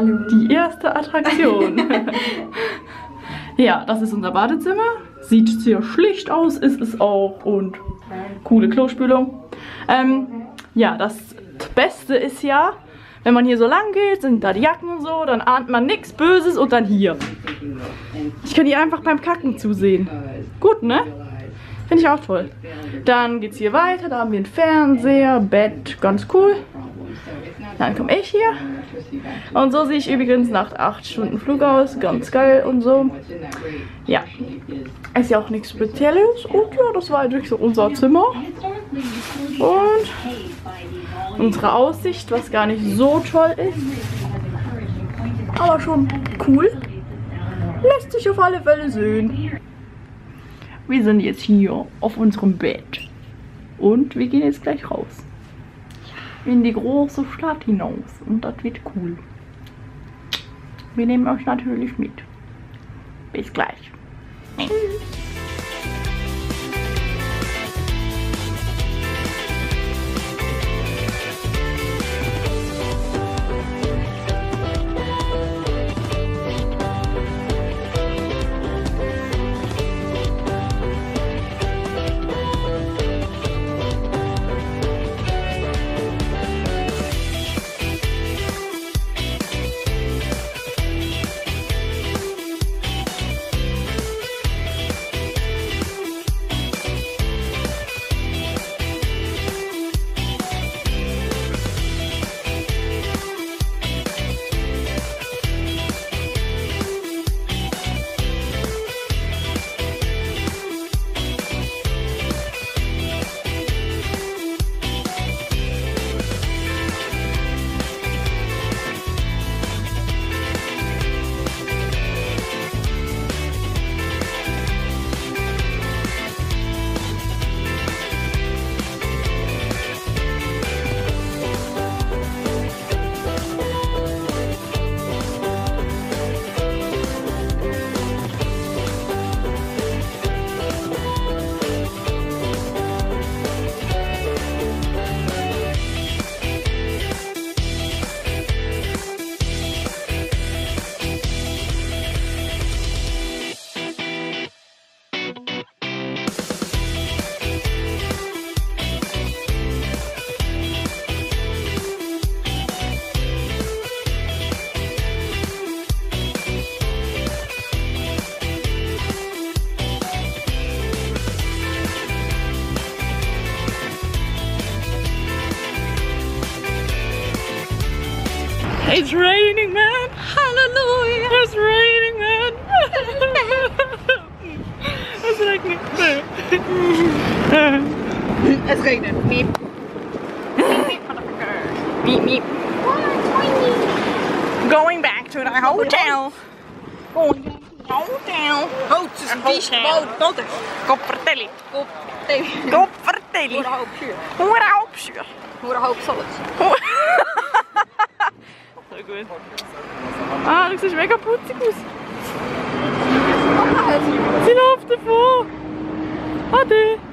Die erste Attraktion. Ja, das ist unser Badezimmer. Sieht sehr schlicht aus, ist es auch. Und coole Klospülung. Ja, das Beste ist ja, wenn man hier so lang geht, sind da die Jacken und so, dann ahnt man nichts Böses und dann hier. Ich kann hier einfach beim Kacken zusehen. Gut, ne? Finde ich auch toll. Dann geht's hier weiter, da haben wir einen Fernseher, Bett, ganz cool. Dann komme ich hier. Und so sehe ich übrigens nach 8 Stunden Flug aus, ganz geil und so. Ja, ist ja auch nichts Spezielles. Und ja, das war eigentlich so unser Zimmer. Und unsere Aussicht, was gar nicht so toll ist, aber schon cool. Lässt sich auf alle Fälle sehen. Wir sind jetzt hier auf unserem Bett. Und wir gehen jetzt gleich raus. In die große Stadt hinaus. Und das wird cool. Wir nehmen euch natürlich mit. Bis gleich. Tschüss. It's raining, man! Hallelujah! It's raining, man! Es regnet. Es regnet. Miep. Meep, meep. Going back to the hotel. Going back to the hotel. Oh, het is een vies boot. Kop vertelling. Kop tegen. Kop vertelling. Hoera hoop zuur. Hoera hoop zuur. Hoera hoop salad. So gut. Ah, du siehst mega putzig aus. Sie läuft davor. Ade.